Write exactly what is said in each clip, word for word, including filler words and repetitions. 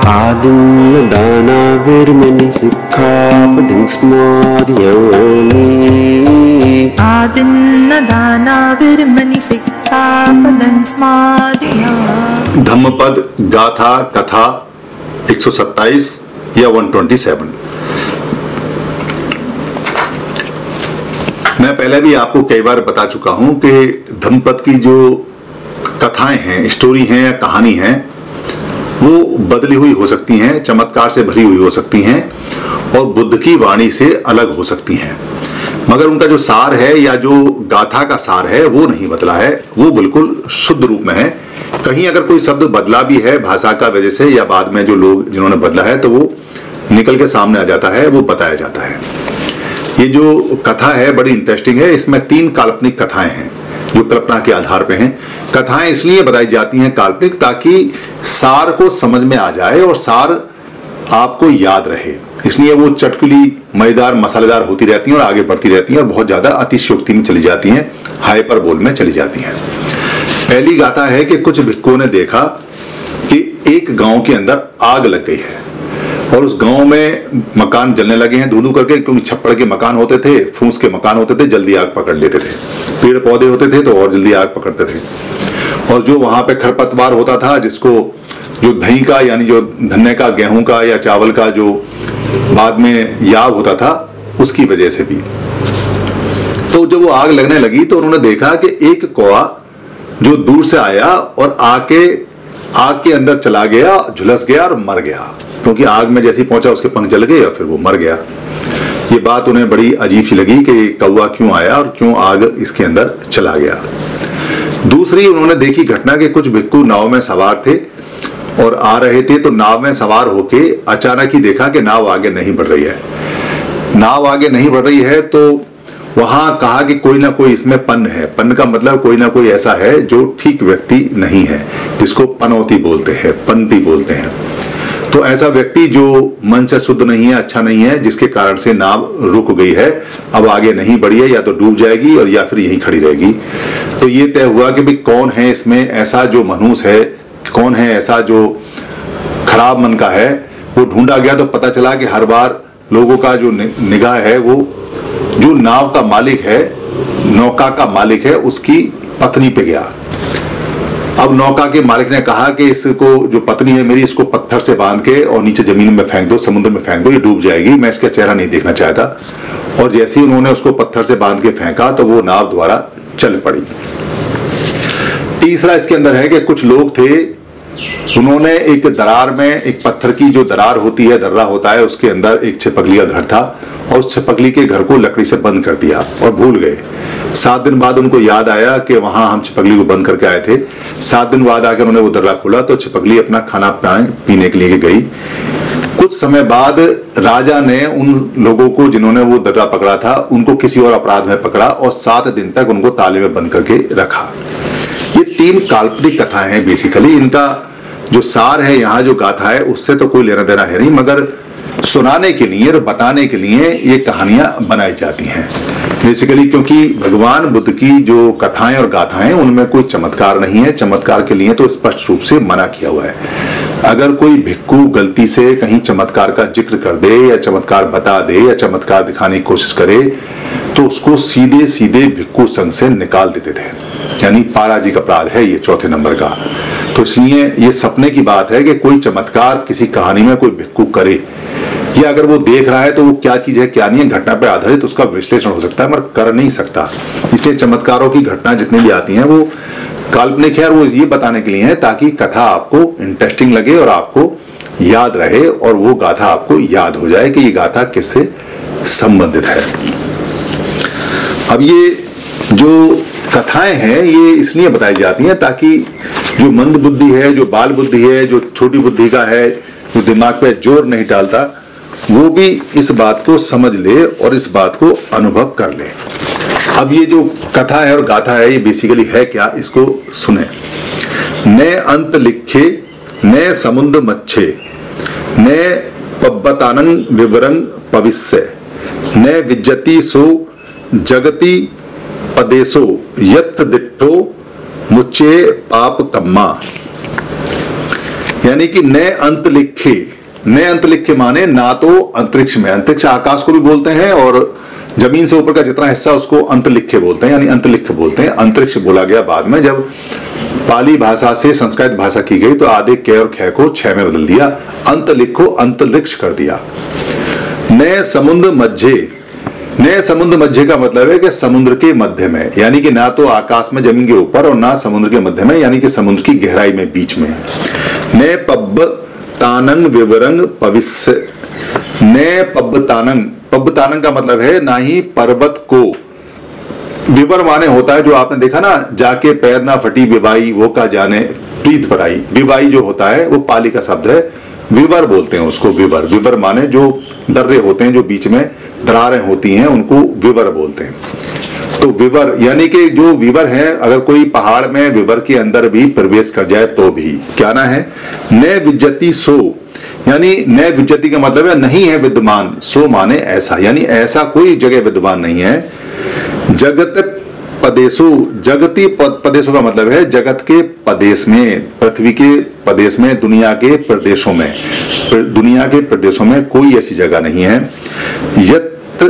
आदिन्न दानाविर्मणि सिक्खापदं स्मादयामि आदिन्न दानाविर्मणि सिक्खापदं स्मादयामि। धम्मपद गाथा कथा एक सौ सत्ताईस या एक सौ सत्ताईस। मैं पहले भी आपको कई बार बता चुका हूं कि धम्मपद की जो कथाएं हैं, स्टोरी हैं या कहानी है, वो बदली हुई हो सकती हैं, चमत्कार से भरी हुई हो सकती हैं और बुद्ध की वाणी से अलग हो सकती हैं, मगर उनका जो सार है या जो गाथा का सार है वो नहीं बदला है, वो बिल्कुल शुद्ध रूप में है। कहीं अगर कोई शब्द बदला भी है भाषा का वजह से या बाद में जो लोग जिन्होंने बदला है तो वो निकल के सामने आ जाता है, वो बताया जाता है। ये जो कथा है बड़ी इंटरेस्टिंग है। इसमें तीन काल्पनिक कथाएं हैं जो कल्पना के आधार पे हैं। कथाएं इसलिए बताई जाती हैं काल्पनिक ताकि सार को समझ में आ जाए और सार आपको याद रहे, इसलिए वो चटकुली मजेदार मसालेदार होती रहती हैं और आगे बढ़ती रहती हैं और बहुत ज्यादा अतिशयोक्ति में चली जाती हैं, हाइपरबोल में चली जाती हैं। पहली गाथा है कि कुछ भिक्षुओं ने देखा कि एक गांव के अंदर आग लग गई है और उस गांव में मकान जलने लगे हैं धू धू करके, क्योंकि छप्पड़ के मकान होते थे, फूस के मकान होते थे, जल्दी आग पकड़ लेते थे। पेड़ पौधे होते थे तो और जल्दी आग पकड़ते थे। और जो वहां पे खरपतवार होता था, जिसको जो दही का यानी जो धन्ने का, गेहूं का या चावल का जो बाद में याग होता था, उसकी वजह से भी। तो जब वो आग लगने लगी तो उन्होंने देखा कि एक कौवा जो दूर से आया और आके आग के अंदर चला गया, झुलस गया और मर गया, क्योंकि आग में जैसे पहुंचा उसके पंख जल गए और फिर वो मर गया। ये बात उन्हें बड़ी अजीब सी लगी कि कौवा क्यों आया और क्यों आग इसके अंदर चला गया। दूसरी उन्होंने देखी घटना कि कुछ भिक्षु नाव में सवार थे और आ रहे थे, तो नाव में सवार होके अचानक ही देखा कि नाव आगे नहीं बढ़ रही है। नाव आगे नहीं बढ़ रही है तो वहां कहा कि कोई ना कोई इसमें पन्न है। पन्न का मतलब कोई ना कोई ऐसा है जो ठीक व्यक्ति नहीं है, जिसको पनौती बोलते हैं, पंती बोलते हैं। तो ऐसा व्यक्ति जो मन से शुद्ध नहीं है, अच्छा नहीं है, जिसके कारण से नाव रुक गई है, अब आगे नहीं बढ़ी है, या तो डूब जाएगी और या फिर यहीं खड़ी रहेगी। तो ये तय हुआ कि भाई कौन है इसमें ऐसा जो मनहूस है, कौन है ऐसा जो खराब मन का है। वो ढूंढा गया तो पता चला कि हर बार लोगों का जो निगाह है वो जो नाव का मालिक है, नौका का मालिक है, उसकी पत्नी पे गया। अब नौका के मालिक ने कहा कि इसको, जो पत्नी है मेरी, इसको पत्थर से बांध के और नीचे जमीन में फेंक दो, समुद्र में फेंक दो, ये डूब जाएगी, मैं इसका चेहरा नहीं देखना चाहता। और जैसे ही उन्होंने उसको पत्थर से बांध के फेंका तो वो नाव द्वारा चल पड़ी। तीसरा इसके अंदर है कि कुछ लोग थे, उन्होंने एक दरार में, एक पत्थर की जो दरार होती है, दर्रा होता है, उसके अंदर एक छिपकली का घर था और उस छिपकली के घर को लकड़ी से बंद कर दिया और भूल गए। सात दिन बाद उनको याद आया कि वहां हम छिपकली को बंद करके आए थे। सात दिन बाद आकर उन्होंने वो दर्रा खोला तो छिपकली अपना खाना पीने के लिए गई। कुछ समय बाद राजा ने उन लोगों को जिन्होंने वो दर्रा पकड़ा था, उनको किसी और अपराध में पकड़ा और सात दिन तक उनको ताले में बंद करके रखा। ये तीन काल्पनिक कथाएं हैं बेसिकली। इनका जो सार है, यहाँ जो गाथा है, उससे तो कोई लेना देना है नहीं, मगर सुनाने के लिए और बताने के लिए ये कहानियां बनाई जाती हैं बेसिकली, क्योंकि भगवान बुद्ध की जो कथाएं और गाथाएं उनमें कोई चमत्कार नहीं है। चमत्कार के लिए तो स्पष्ट रूप से मना किया हुआ है। अगर कोई भिक्षु गलती से कहीं चमत्कार का जिक्र कर दे या चमत्कार बता दे या चमत्कार दिखाने की कोशिश करे तो उसको सीधे सीधे भिक्षु संघ से निकाल देते थे, यानी पाराजिक अपराध है ये चौथे नंबर का। तो इसलिए ये सपने की बात है कि कोई चमत्कार किसी कहानी में कोई भिक्षु करे, या अगर वो देख रहा है तो वो क्या चीज है क्या नहीं है, घटना पे आधारित उसका विश्लेषण हो सकता है मगर कर नहीं सकता। इसलिए चमत्कारों की घटना जितनी भी आती हैं वो काल्पनिक है और वो ये बताने के लिए है ताकि कथा आपको इंटरेस्टिंग लगे और आपको याद रहे और वो गाथा आपको याद हो जाए कि ये गाथा किससे संबंधित है। अब ये जो कथाएं हैं ये इसलिए बताई जाती हैं ताकि जो मंद बुद्धि है, जो बाल बुद्धि है, जो छोटी बुद्धि का है, जो दिमाग पे जोर नहीं डालता, वो भी इस बात को समझ ले और इस बात को अनुभव कर ले। अब ये जो कथा है और गाथा है ये बेसिकली है क्या, इसको सुने। ने अंत लिखे ने समुद्र मच्छे ने पब्बतानंग विवरंग पविस्य ने विज्जति सो जगति पदेशो यत दिट्ठो मुच्चे पाप कम्मा। यानी कि नए अंतरिक्षे, नए अंतरिक्षे माने ना तो अंतरिक्ष में, अंतरिक्ष आकाश को भी बोलते हैं और जमीन से ऊपर का जितना हिस्सा उसको अंतरिक्षे बोलते हैं, यानी अंतरिक्ष बोलते हैं। अंतरिक्ष बोला गया बाद में, जब पाली भाषा से संस्कृत भाषा की गई तो आधे क और ख को छ में बदल दिया, अंतरिक्ष को अंतरिक्ष कर दिया। नए समुद्र मध्य, नए समुद्र मध्य का मतलब है कि समुद्र के मध्य में, यानी कि ना तो आकाश में जमीन के ऊपर और ना समुद्र के मध्य में, यानी कि समुद्र की गहराई में, बीच में। नए पब्ब तानंग विवरंग भविष्य, नए पब्ब तानंग, पब्ब तानंग का मतलब है ना ही पर्वत को, विवर माने होता है जो आपने देखा ना, जाके पैर ना फटी विवाई वो का जाने प्रीत पराई, विवाई जो होता है वो पाली का शब्द है, विवर बोलते हैं उसको, विवर। विवर माने जो दर्रे होते हैं, जो बीच में दरारें होती हैं, उनको विवर बोलते हैं। तो विवर यानी कि जो विवर है, अगर कोई पहाड़ में विवर के अंदर भी प्रवेश कर जाए तो भी क्या ना है, न विज्जति सो, यानी न विज्जति का मतलब है नहीं है विद्यमान, सो माने ऐसा, यानी ऐसा कोई जगह विद्यमान नहीं है। जगत पदेशु, जगती पदेशों का मतलब है जगत के प्रदेश में, पृथ्वी के प्रदेश में, दुनिया के प्रदेशों में, दुनिया के प्रदेशों में कोई ऐसी जगह नहीं है। यत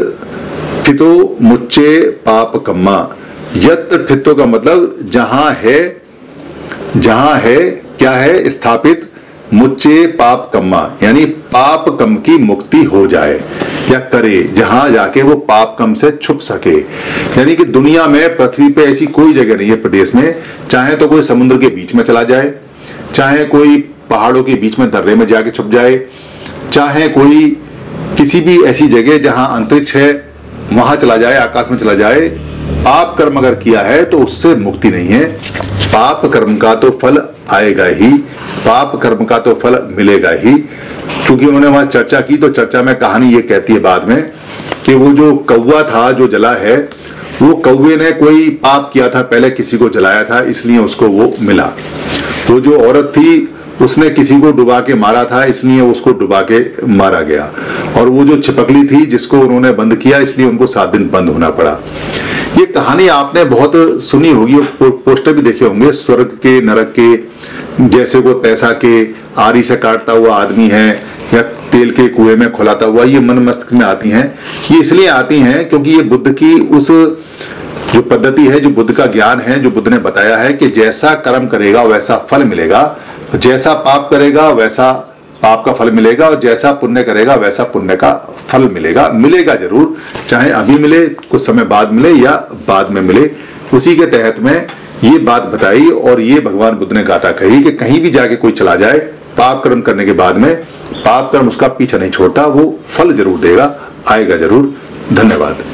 ठितो मुच्चे पाप कम्मा, यत ठितो का मतलब जहां है, जहां है क्या है स्थापित, मुच्चे पाप कम्मा यानी पाप कम की मुक्ति हो जाए या करे, जहां जाके वो पाप कम से छुप सके। यानी कि दुनिया में, पृथ्वी पे ऐसी कोई जगह नहीं है प्रदेश में, चाहे तो कोई समुद्र के बीच में चला जाए, चाहे कोई पहाड़ों के बीच में दर्रे में जाके छुप जाए, चाहे कोई किसी भी ऐसी जगह जहां अंतरिक्ष है वहां चला जाए, आकाश में चला जाए, पाप कर्म अगर किया है तो उससे मुक्ति नहीं है। पाप कर्म का तो फल आएगा ही, पाप कर्म का तो फल मिलेगा ही। क्योंकि उन्होंने वहां चर्चा की तो चर्चा में कहानी ये कहती है बाद में कि वो जो कौवा था जो जला है, वो कौवे ने कोई पाप किया था, पहले किसी को जलाया था, इसलिए उसको वो मिला। तो जो औरत थी उसने किसी को डुबा के मारा था, इसलिए उसको डुबा के मारा गया। और वो जो छिपकली थी जिसको उन्होंने बंद किया, इसलिए उनको सात दिन बंद होना पड़ा। ये कहानी आपने बहुत सुनी होगी, पो, पोस्टर भी देखे होंगे, स्वर्ग के नरक के, जैसे वो तैसा के आरी से काटता हुआ आदमी है या तेल के कुएं में खुलाता हुआ, ये मन मस्तिष्क में आती हैं। ये इसलिए आती हैं क्योंकि ये बुद्ध की उस जो पद्धति है, जो बुद्ध का ज्ञान है, जो बुद्ध ने बताया है कि जैसा कर्म करेगा वैसा फल मिलेगा, जैसा पाप करेगा वैसा पाप का फल मिलेगा, और जैसा पुण्य करेगा वैसा पुण्य का फल मिलेगा। मिलेगा जरूर, चाहे अभी मिले, कुछ समय बाद मिले या बाद में मिले। उसी के तहत में ये बात बताई और ये भगवान बुद्ध ने गाथा कही कि कहीं भी जाके कोई चला जाए, पाप कर्म करने के बाद में पाप कर्म उसका पीछा नहीं छोड़ता, वो फल जरूर देगा, आएगा जरूर। धन्यवाद।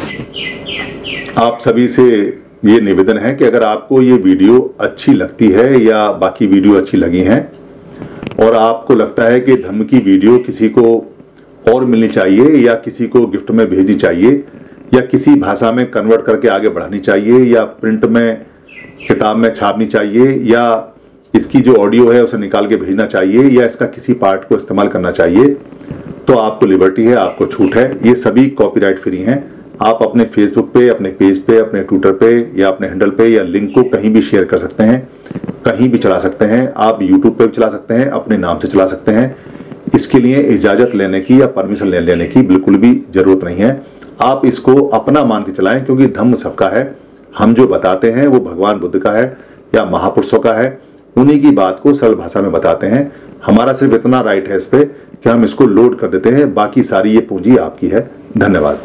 आप सभी से ये निवेदन है कि अगर आपको ये वीडियो अच्छी लगती है या बाकी वीडियो अच्छी लगी हैं और आपको लगता है कि धर्म की वीडियो किसी को और मिलनी चाहिए या किसी को गिफ्ट में भेजनी चाहिए या किसी भाषा में कन्वर्ट करके आगे बढ़ानी चाहिए या प्रिंट में किताब में छापनी चाहिए या इसकी जो ऑडियो है उसे निकाल के भेजना चाहिए या इसका किसी पार्ट को इस्तेमाल करना चाहिए, तो आपको लिबर्टी है, आपको छूट है। ये सभी कॉपीराइट फ्री हैं। आप अपने फेसबुक पे, अपने पेज पे, अपने ट्विटर पे या अपने हैंडल पे या लिंक को कहीं भी शेयर कर सकते हैं, कहीं भी चला सकते हैं। आप यूट्यूब पे भी चला सकते हैं, अपने नाम से चला सकते हैं। इसके लिए इजाजत लेने की या परमिशन ले लेने की बिल्कुल भी जरूरत नहीं है। आप इसको अपना मान के चलाएं, क्योंकि धम्म सबका है। हम जो बताते हैं वो भगवान बुद्ध का है या महापुरुषों का है, उन्हीं की बात को सरल भाषा में बताते हैं। हमारा सिर्फ इतना राइट है इस पे कि हम इसको लोड कर देते हैं, बाकी सारी ये पूंजी आपकी है। धन्यवाद।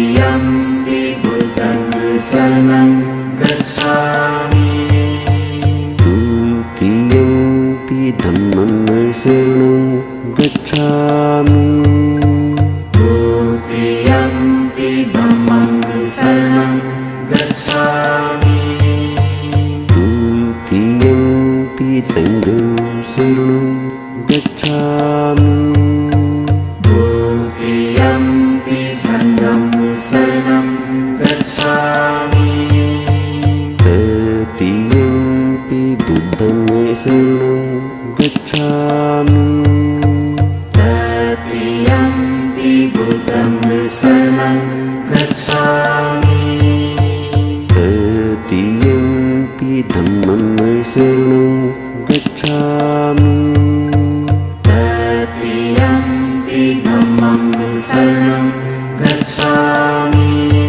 Gacchami सङ्गं शरणं गच्छामि द्वितीयम्पि सङ्गं शरणं गच्छामि तृतीयम्पि बुद्धं शरणं गच्छामि तृतीयम्पि बुद्धं शरणं गच्छामि तृतीयम्पि धम्मं शरणं गच्छामि तृतीयम्पि धम्मं शरणं गच्छामि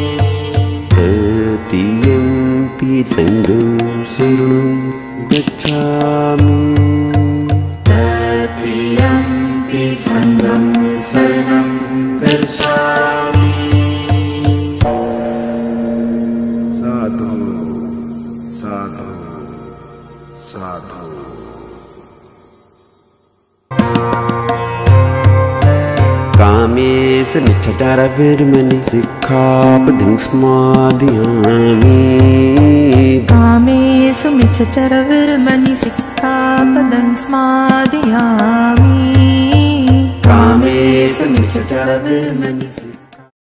तृतीयम्पि सङ्गं शरणं गच्छामि तृतीयम्पि सङ्गं शरणं गच्छामि साधु साधु साधु कामेषु मिच्छाचारविरमणि सिक्खापदं समादयामि कामेषु मिच्छाचारविरमणि सिक्खापदं समादयामि कामेषु मिच्छाचारविरमणि